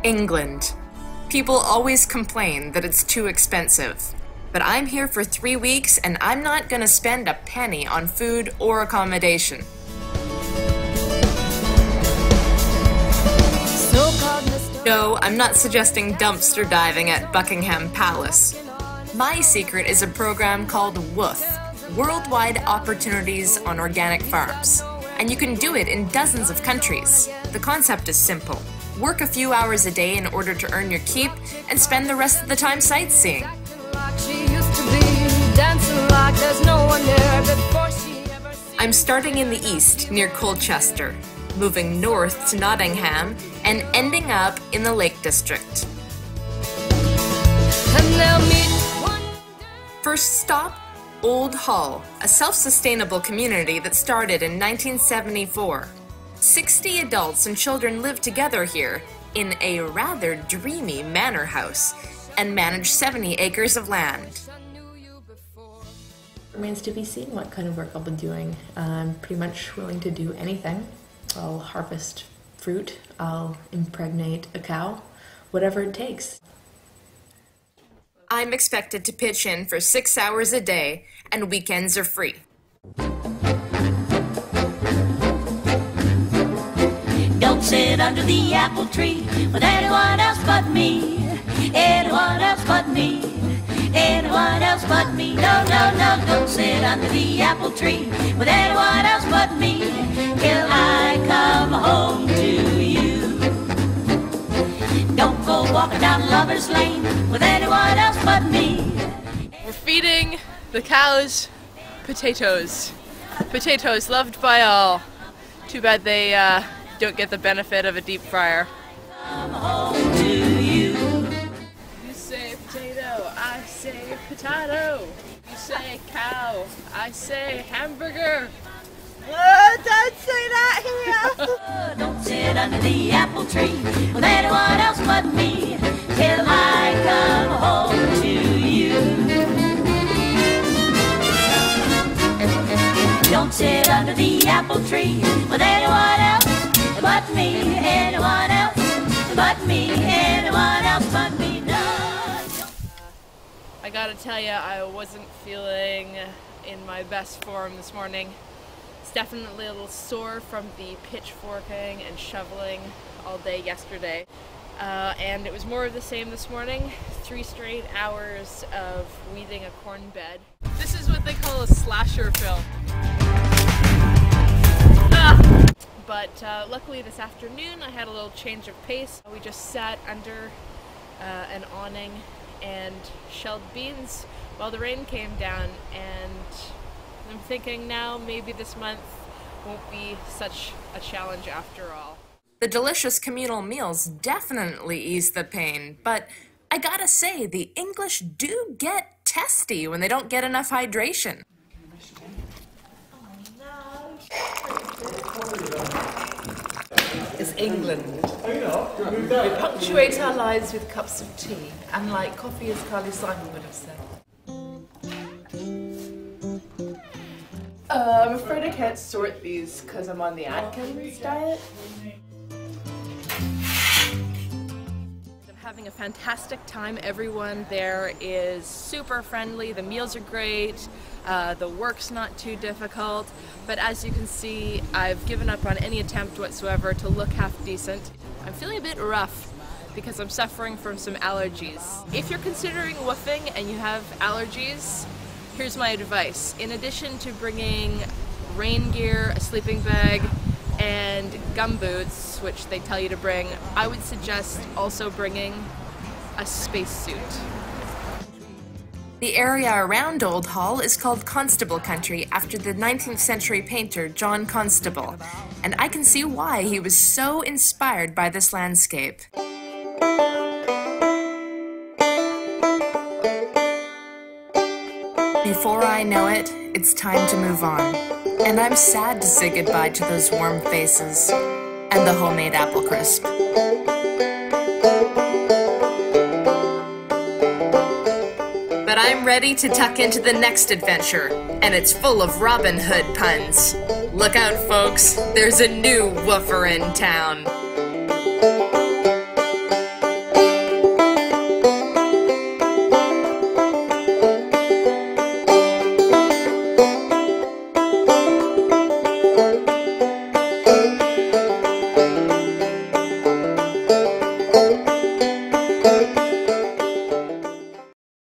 England. People always complain that it's too expensive. But I'm here for 3 weeks and I'm not gonna spend a penny on food or accommodation. No, I'm not suggesting dumpster diving at Buckingham Palace. My secret is a program called WWOOF, Worldwide Opportunities on Organic Farms. And you can do it in dozens of countries. The concept is simple. Work a few hours a day in order to earn your keep and spend the rest of the time sightseeing. I'm starting in the east, near Colchester, moving north to Nottingham, and ending up in the Lake District. First stop, Old Hull, a self-sustainable community that started in 1974. 60 adults and children live together here in a rather dreamy manor house and manage 70 acres of land. Remains to be seen what kind of work I'll be doing. I'm pretty much willing to do anything. I'll harvest fruit, I'll impregnate a cow, whatever it takes. I'm expected to pitch in for 6 hours a day, and weekends are free. Don't sit under the apple tree with anyone else but me. Anyone else but me. Anyone else but me. No, no, no, don't sit under the apple tree with anyone else but me till I come home to you. Don't go walking down Lover's Lane with anyone else but me. We're feeding the cows potatoes. Potatoes loved by all. Too bad they don't get the benefit of a deep fryer. Come home to you. You say potato, I say potato. You say cow, I say hamburger. Don't say that here! Don't sit under the apple tree with anyone else but me till I come home to you. Don't sit under the apple tree with anyone else but me, anyone else but me, anyone else but me, no. I gotta tell you, I wasn't feeling in my best form this morning. It's definitely a little sore from the pitchforking and shoveling all day yesterday. And it was more of the same this morning. 3 straight hours of weeding a corn bed. This is what they call a slasher film. But luckily this afternoon I had a little change of pace. We just sat under an awning and shelled beans while the rain came down, and I'm thinking now maybe this month won't be such a challenge after all. The delicious communal meals definitely ease the pain, but I gotta say, the English do get testy when they don't get enough hydration. Is England. We punctuate our lives with cups of tea, and like coffee, as Carly Simon would have said. I'm afraid I can't sort these because I'm on the Atkins diet. I'm having a fantastic time. Everyone there is super friendly. The meals are great. The work's not too difficult. But as you can see, I've given up on any attempt whatsoever to look half decent. I'm feeling a bit rough because I'm suffering from some allergies. If you're considering woofing and you have allergies, here's my advice. In addition to bringing rain gear, a sleeping bag, and gumboots, which they tell you to bring, I would suggest also bringing a spacesuit. The area around Old Hull is called Constable Country after the 19th century painter John Constable, and I can see why he was so inspired by this landscape. Before I know it, it's time to move on, and I'm sad to say goodbye to those warm faces and the homemade apple crisp. But I'm ready to tuck into the next adventure, and it's full of Robin Hood puns. Look out, folks, there's a new woofer in town.